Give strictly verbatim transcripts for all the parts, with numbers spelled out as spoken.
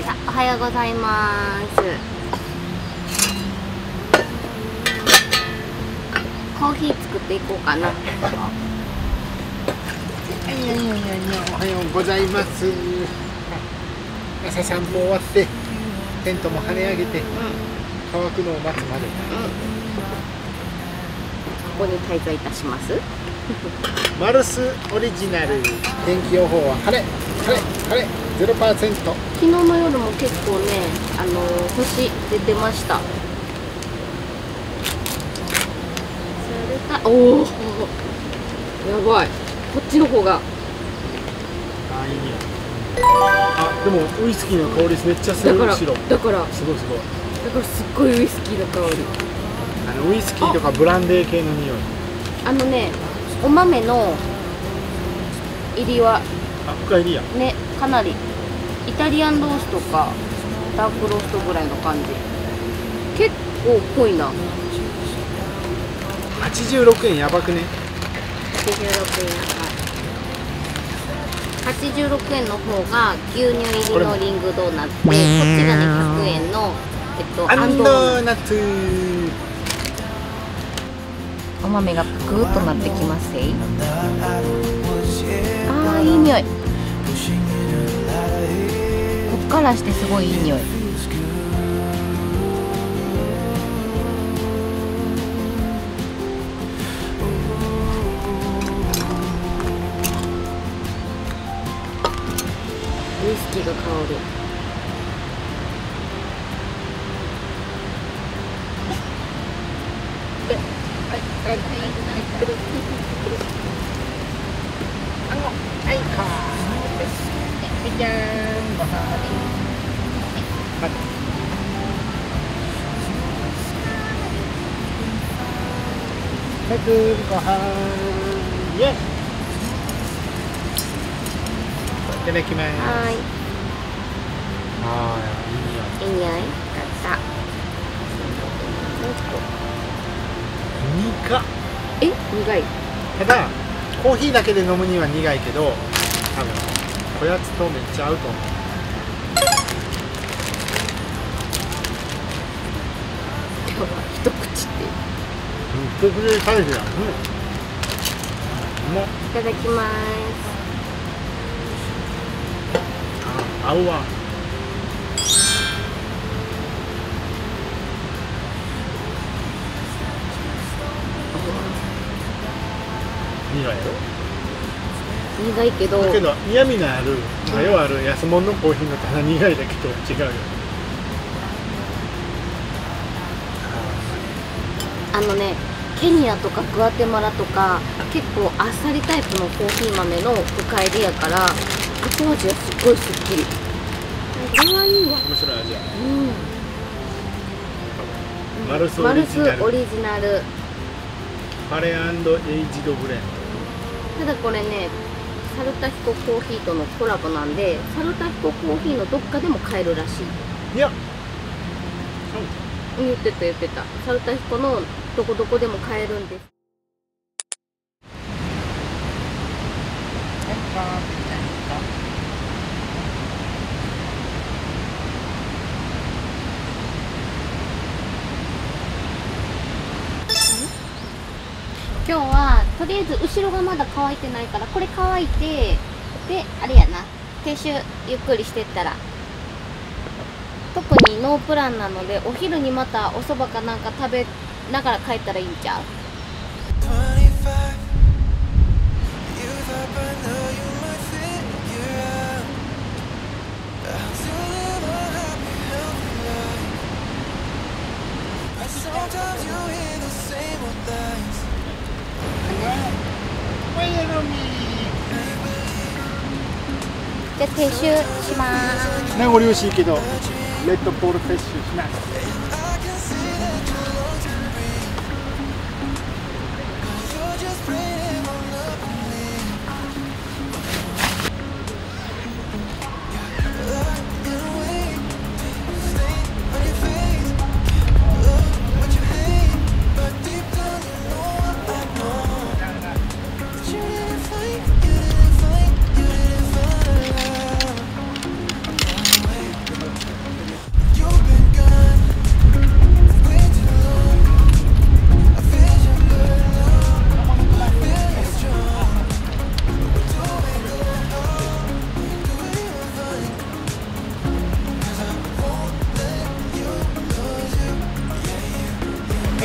さあ、おはようございます。コーヒー作っていこうかな。 はいはいはいはい、おはようございます。朝散歩終わってテントも跳ね上げて、うん、乾くのを待つまで、うん、 ここに滞在いたします。 マルスオリジナル天気予報は晴れ晴れ晴れ ゼロパーセント。 昨日の夜も結構ね、あのー、星出てました。おお、やばい、こっちの方が。 あ、いい匂い。あ、でもウイスキーの香りめっちゃする。だからだからすごいすごい。 だからすっごいウイスキーの香り。 あのウイスキーとかブランデー系の匂い。 あのね、お豆の入りはあ、深入りやね、かなりイタリアンローストかダークローストぐらいの感じ。結構濃いな。 はちじゅうろくえんやばくね。 はちじゅうろくえんやばい。はちじゅうろくえんの方が牛乳入りのリングドーナツで、こっちがねひゃくえんのえっとアンドーナツ。 お豆がぷくーっとなってきますね。あー、いい匂い。こっからしてすごいいい匂い。ウイスキーが香る。 はいかはいじゃーん、ご飯はいはい、ご飯イエス。いただきます。 はい。 ああ、いい匂い。 いい匂い。かった。 苦っ。 え、苦い。 ただコーヒーだけで飲むには苦いけど、多分おやつとめっちゃ合うと思う。 一口って。 うん、一口でサイズや。うん。うまっ。 いただきます。 あ、合うわ。苦いよ。 苦いけど。 だけど嫌味のある、まあ、ようある安物のコーヒーのただ苦いだけと違うよ。 あのね、ケニアとかグアテマラとか結構あっさりタイプのコーヒー豆の深入りやから、後味はすっごいすっきり。これはいいわ。 面白い味や。 うん。 マルスオリジナル。 マルスオリジナル。 パレ&エイジドブレンド。ただこれね、サルタヒココーヒーとのコラボなんで、サルタヒココーヒーのどっかでも買えるらしい。 いや、 言ってた言ってた。サルタヒコのどこどこでも買えるんです。今日はとりあえず後ろがまだ乾いてないから、これ乾いて、であれやな、停酒ゆっくりしてったら、特にノープランなので、お昼にまたお蕎麦かなんか食べながら帰ったらいいんちゃう？じゃあ停酒します。 名残惜しいけどレッドボールフェッシュします。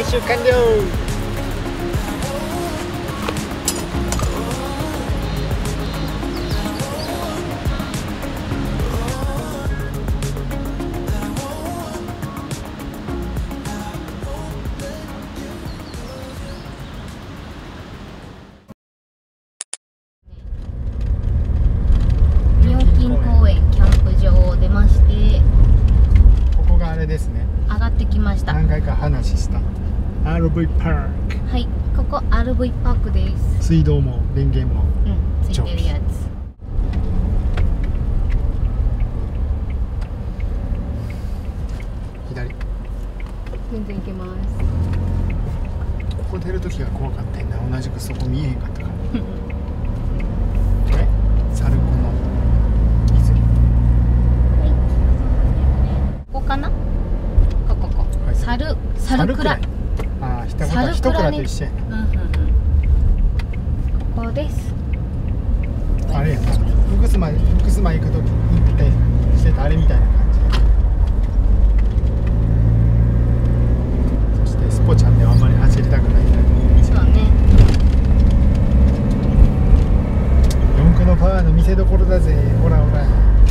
回収完了。 妙金公園キャンプ場を出まして、 ここがあれですね。 上がってきました。 何回か話した アールブイ パーク。 はい、ここ アールブイ パークです。 水道も電源もうん、ついてるやつ。 左。 全然行けます。 ここ出るときが怖かったんだ。同じくそこ見えへんかったからこれサルコの泉。 ここかな、ここここ、 はい、 サルサルクラ。 ああ、ひとひとくらと一緒やな。 うんうんうん、ここです。 あれやな、福島福島行くとき行ってしてたあれみたいな感じ。そしてスポちゃんではあんまり走りたくないから。 そうね。 四駆のパワーの見せ所だぜ。ほらほら。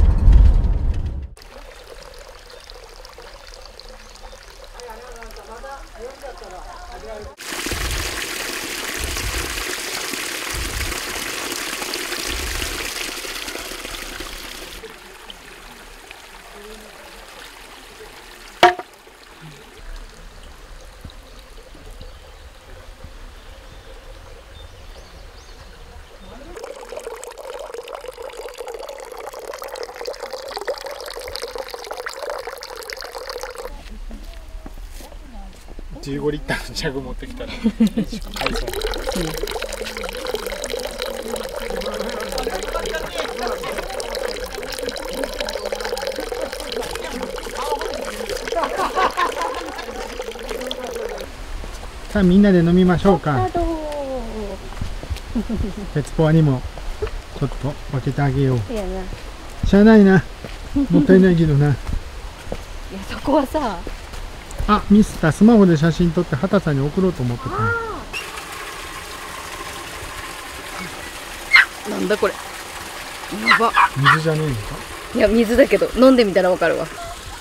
じゅうごリッターのジャグ持ってきたら買いそう。さあみんなで飲みましょうか。鉄ポアにもちょっと分けてあげよう。しゃあないな、もったいないけどな。いやそこはさ、 あ、ミスタースマホで写真撮って畑さんに送ろうと思ってた。 なんだこれ、やば。 水じゃねえのか。 いや水だけど飲んでみたらわかるわ。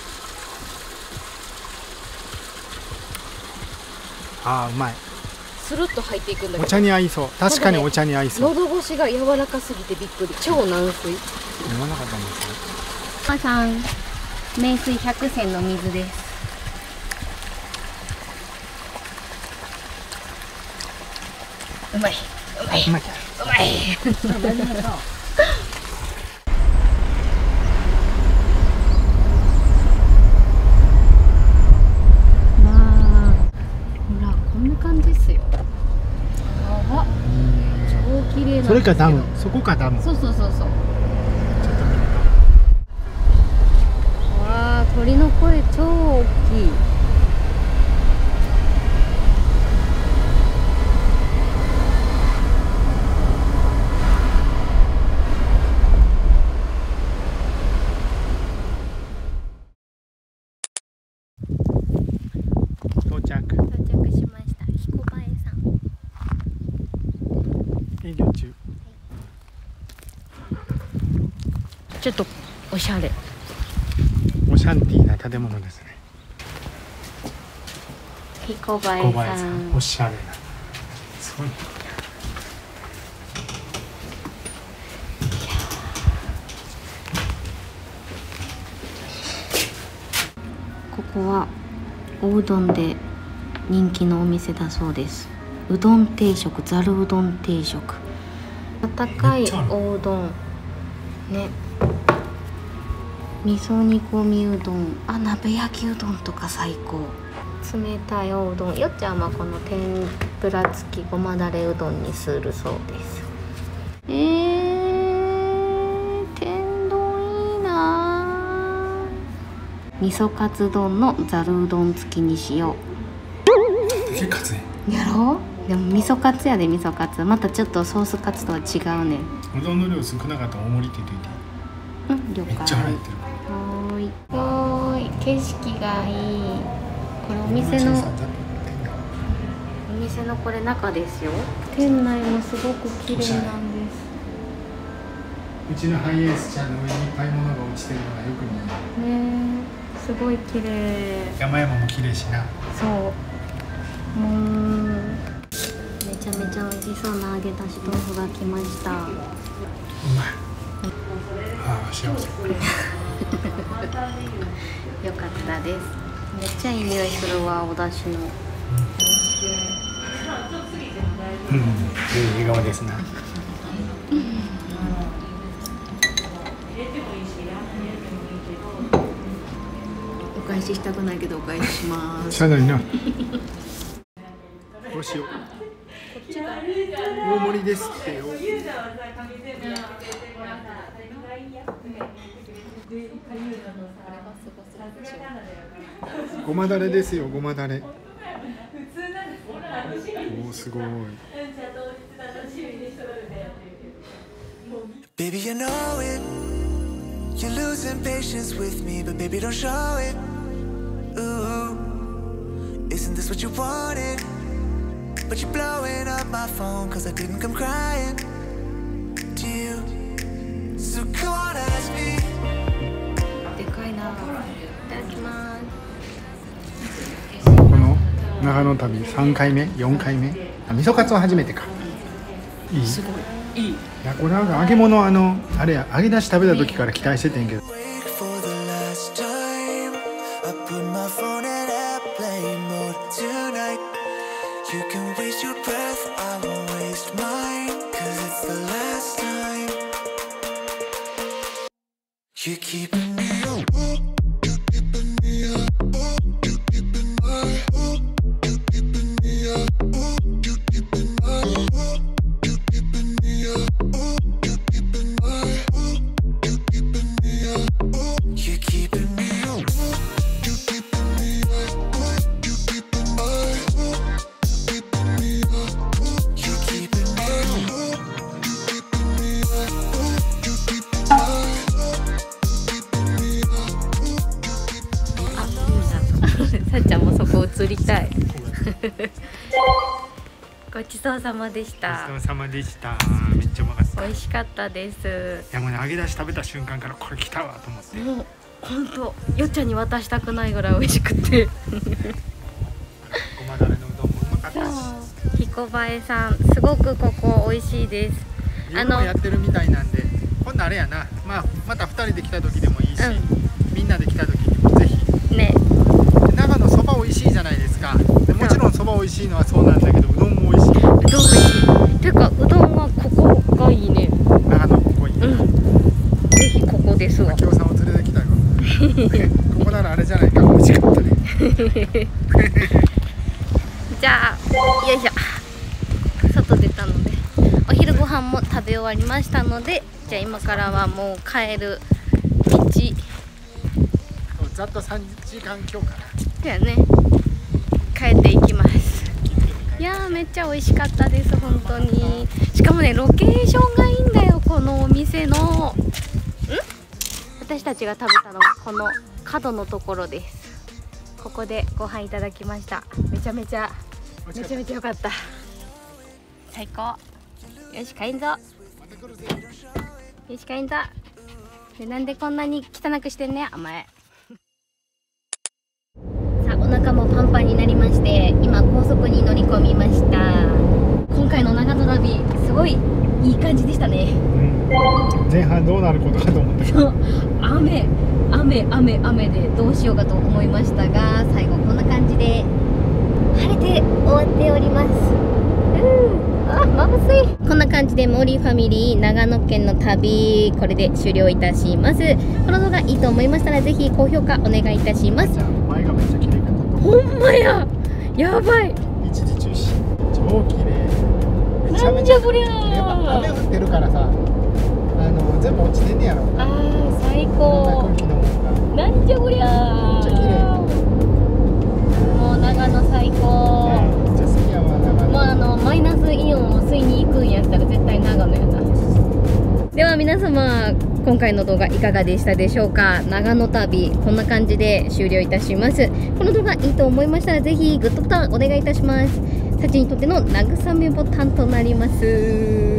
あー、うまい。 スルッと入っていくんだけど、 お茶に合いそう。確かにお茶に合いそう。 喉越しが柔らかすぎてびっくり。超軟水。 飲まなかったんですね。 お母さん、名水百選の水です。うまい、うまい、 うまい。 うまい。まあ、ほら、こんな感じですよ。やば。超綺麗な。 それかダム、そこかダム。 そうそうそうそう。 ちょっと見るわあ、鳥の声超大きい。 到着。 到着しました。彦映さん。 営業中。 ちょっとおしゃれ。 オシャンティーな建物ですね。 彦映小林ささん、 ん。 おしゃれな。すごい。 ここはおうどんで人気のお店だそうです。うどん定食、ざるうどん定食。温かいおうどんね、味噌煮込みうどん、あ、鍋焼きうどんとか最高。冷たいおうどん、よっちゃんはこの天ぷら付きごまだれうどんにするそうです。えー、天丼いいな。味噌カツ丼のざるうどん付きにしよ結カツう。やろう。でも味噌カツやで。味噌カツまたちょっとソースカツとは違うね。 うどんの量少なかったら大盛りって言っていて。 うん、了解。 めっちゃ入ってる。 はーい。はーい。景色がいい。これお店の店のこれ中ですよ。店内もすごく綺麗なんです。 うちのハイエース車の上にいっぱい物が落ちてるのがよく見えるね。すごい綺麗。 山々も綺麗しな。 そう。うん。めちゃめちゃ美味しそうな揚げ出し豆腐が来ました。うまい。 ああ、幸せ。よかったです。めっちゃいい匂いするわ、お出汁の。 うん、いい笑顔ですな。 お返ししたくないけどお返しします。 しゃあないな。どうしよう。大盛りですってよ。ごまだれですよ、ごまだれ。おお、すごい。Baby, you know it. You're losing patience with me, but baby, don't show it. Ooh, isn't this what you wanted? But you're blowing up my phone, cause I didn't come crying to you. So come on, ask me. でかいな。いただきます。 この長野旅さんかいめ、よんかいめ。あ、味噌カツは初めてか。いい。すごい。いい。いや、これなんか揚げ物、あのあれや、揚げ出し食べた時から期待しててんけど。You keeping me up, you keeping me up, you keeping me up, you keeping me up, you keeping me up, you keeping me up, you keeping me up, you keeping me up, you keeping me up, you keeping me up, you keeping me up, you keeping me up. さっちゃんもそこ映りたい。ごちそうさまでした。 ごちそうさまでした。めっちゃうまかった。 美味しかったです。 いやもうね、揚げ出し食べた瞬間からこれ来たわと思って。 もう本当よっちゃんに渡したくないぐらい美味しくて。 ごまだれのうどんもうまかったし。 彦映えさん、すごくここ美味しいです。 あのやってるみたいなんで、今度あれやな。まあまたふたりで来た時でもいいし、うん、みんなで来た時にもぜひ。ね。長野そば美味しいじゃないですか。でもちろんそば美味しいのはそうなんだけど、うどんも美味しい。うどん美味しい。 てかうどんはここがいいね。 長野ここいい。うん、 ぜひここですわ。 きよさんを連れてきたよ。ここならあれじゃないか、美味しかったね。 じゃあよいしょ。外出たのでお昼ご飯も食べ終わりましたので、じゃあ今からはもう帰る道。 ざっとさんじかん強かな。 だよね。帰っていきます。いやーめっちゃ美味しかったです本当に。しかもね、ロケーションがいいんだよこのお店の。ん？私たちが食べたのはこの角のところです。ここでご飯いただきました。めちゃめちゃめちゃめちゃ良かった。最高。よし帰んぞ。よし帰んぞ。でなんでこんなに汚くしてんね、甘え。さあお腹もパンパンになりまして、今高速に乗り込みました。今回の長野旅すごいいい感じでしたね。うん、 前半どうなることかと思ったけど雨雨雨雨でどうしようかと思いましたが、最後こんな感じで晴れて終わっております。うんあ、眩しい。こんな感じでモーリーファミリー長野県の旅、これで終了いたします。この動画いいと思いましたらぜひ高評価お願いいたします。 前がめっちゃ綺麗かった。 ほんまや、やばい。 一時中止超綺麗。 なんじゃこりゃー。 やっぱ雨降ってるからさ、あの全部落ちてんねやろ。 あー最高。なんじゃこりゃー。めっちゃ綺麗。もう長野最高。ね、めっちゃ好きやわ長野。もうあのマイナスイオンを吸いに行くんやったら絶対長野やな。では皆様、今回の動画いかがでしたでしょうか。長野旅こんな感じで終了いたします。この動画いいと思いましたらぜひグッドボタンお願いいたします。 サチにとっての慰めボタンとなります。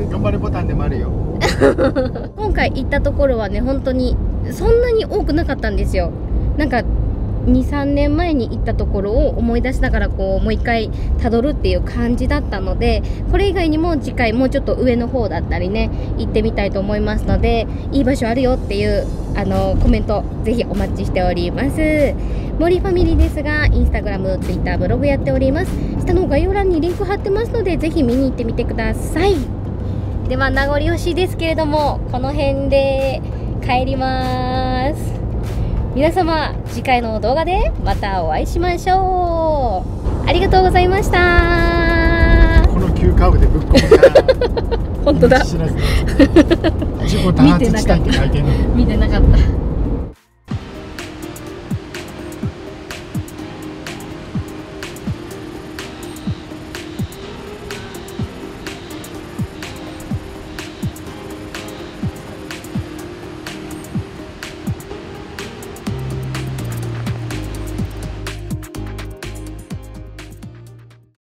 頑張れボタンでもあるよ。 今回行ったところはね、本当にそんなに多くなかったんですよ。なんかにさんねんまえに行ったところを思い出しながらこうもう一回たどるっていう感じだったので、これ以外にも次回もうちょっと上の方だったりね行ってみたいと思いますので、いい場所あるよっていうあのコメントぜひお待ちしております。森ファミリーですが、インスタグラム、ツイッター、ブログやっております。下の概要欄にリンク貼ってますのでぜひ見に行ってみてください。では名残惜しいですけれども、この辺で帰ります。皆様次回の動画でまたお会いしましょう。ありがとうございました。 この急カーブでぶっ込むから本当だ。 知らず事故多発地帯って書いてるのに